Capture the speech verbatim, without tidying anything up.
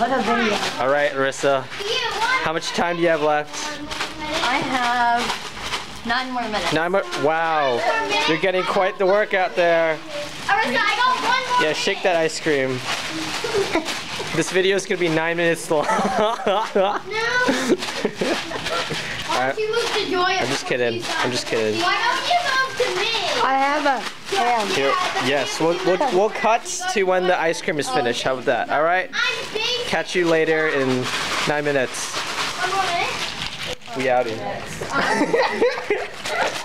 What a video. All right, Arissa. How much time do you have left? I have nine more minutes. Nine more. Wow. You're getting quite the workout there. Arissa, I got one more. Yeah, shake that ice cream. This video is gonna be nine minutes long. No. Why don't you move to Joy? I'm just kidding. I'm just kidding. Why don't you move to me? I have a ham. Here, yes, we'll, we'll, we'll cut to when the ice cream is finished. How about that? All right? I'm big. Catch you later in nine minutes. One more minute. We out here.